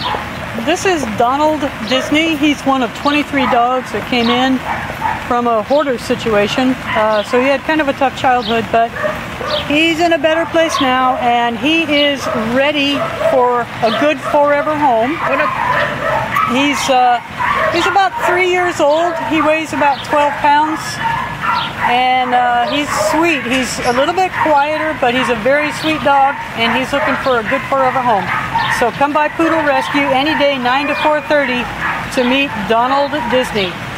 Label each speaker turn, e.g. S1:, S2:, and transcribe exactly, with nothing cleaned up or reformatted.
S1: This is Donald Disney. He's one of twenty-three dogs that came in from a hoarder situation. Uh, so he had kind of a tough childhood, but he's in a better place now, and he is ready for a good forever home. He's uh, he's about three years old. He weighs about twelve pounds, and uh, he's sweet. He's a little bit quieter, but he's a very sweet dog, and he's looking for a good forever home. So come by Poodle Rescue any day, nine to four thirty, to meet Donald Disney.